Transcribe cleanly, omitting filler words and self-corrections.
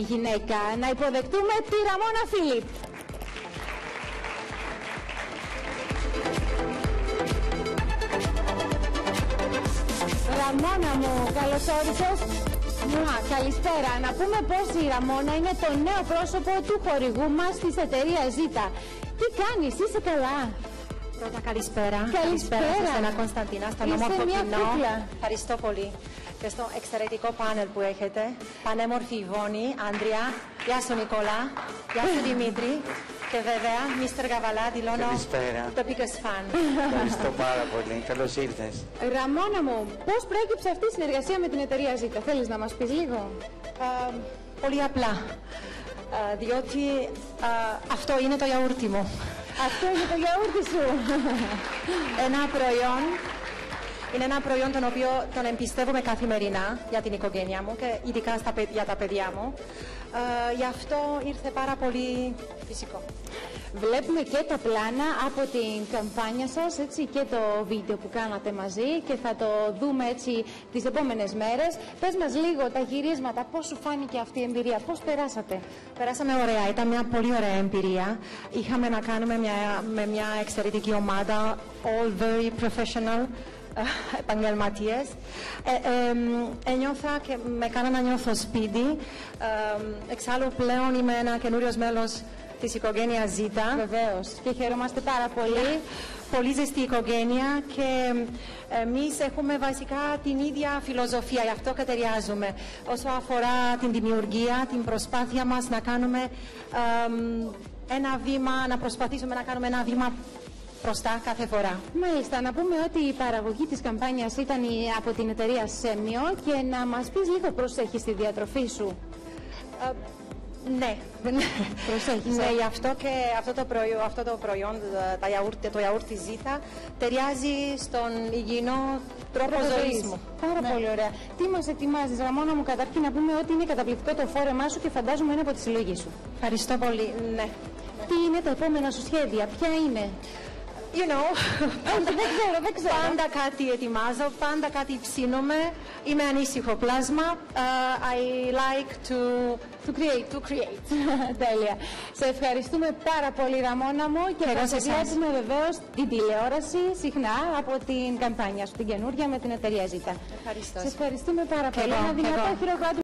γυναίκα. Να υποδεχτούμε τη Ραμόνα Φίλιπ. Ραμόνα μου, καλώς όρισες. Καλησπέρα. Να πούμε πως η Ραμόνα είναι το νέο πρόσωπο του χορηγού μας της εταιρείας Ζήτα. Τι κάνεις, είσαι καλά? Πρώτα καλησπέρα. Καλησπέρα σε ένα Κωνσταντίνα, στον όμορφο κοινό. Ευχαριστώ πολύ και στο εξαιρετικό πάνελ που έχετε. Πανέμορφη Ιβόνη, Άντρια, γεια σου Νικόλα, γεια σου Δημήτρη και βέβαια Μίστερ Γαβαλά, δηλώνω το biggest fan. Ευχαριστώ πάρα πολύ, καλώς ήρθες. Ραμόνα μου, πώς προέκυψε αυτή η συνεργασία με την εταιρεία Ζήτα, θέλεις να μας πεις λίγο? Πολύ απλά, διότι αυτό είναι το γιαούρτι μου. Αυτό είναι το γιαούρτι σου. Είναι ένα προϊόν τον οποίο τον εμπιστεύομαι καθημερινά για την οικογένεια μου και ειδικά για τα παιδιά μου. Γι' αυτό ήρθε πάρα πολύ φυσικό. Βλέπουμε και τα πλάνα από την καμπάνια σας, έτσι, και το βίντεο που κάνατε μαζί και θα το δούμε έτσι τις επόμενες μέρες. Πες μας λίγο τα γυρίσματα, πώς σου φάνηκε αυτή η εμπειρία, πώς περάσατε? Περάσαμε ωραία, ήταν μια πολύ ωραία εμπειρία. Είχαμε να κάνουμε με μια εξαιρετική ομάδα, all very professional, επαγγελματίες. Ένιωθα και με κάναν να νιώθω σπίτι. Εξάλλου πλέον είμαι ένα καινούριος μέλος της οικογένειας Ζήτα. Βεβαίως, και χαιρόμαστε πάρα πολύ. Πολύ ζεστή οικογένεια και εμείς έχουμε βασικά την ίδια φιλοσοφία, γι' αυτό και ταιριάζουμε. Όσο αφορά την δημιουργία, την προσπάθεια μας να κάνουμε ένα βήμα, να προσπαθήσουμε να κάνουμε ένα βήμα μπροστά κάθε φορά. Μάλιστα, να πούμε ότι η παραγωγή της καμπάνιας ήταν από την εταιρεία Σέμιο και να μας πεις λίγο πώς έχεις τη διατροφή σου. Ναι, προσέχεις. Ναι, γι' αυτό και αυτό το προϊόν, το γιαούρτι Ζήτα, ταιριάζει στον υγιεινό τρόπο ζωής μου. Πάρα πολύ ωραία. Τι μας ετοιμάζεις, Ραμόνα μου? Καταρχήν να πούμε ότι είναι καταπληκτικό το φόρεμά σου και φαντάζομαι είναι από τη συλλογή σου. Ευχαριστώ πολύ, ναι. Τι είναι τα επόμενα σου σχέδια, ποια είναι? You know, δεν ξέρω. Πάντα κάτι ετοιμάζω, πάντα κάτι ψήνομαι. Είμαι ανήσυχο πλάσμα. I like to create. Τέλεια. Σε ευχαριστούμε πάρα πολύ, Ραμόνα μου, και θα σε βλέπουμε βεβαίως την τηλεόραση συχνά από την καμπάνια σου, την καινούργια με την εταιρεία Ζήτα. Ευχαριστώ. Σε ευχαριστούμε πάρα πολύ. Ένα δυνατό χειροκρότημα.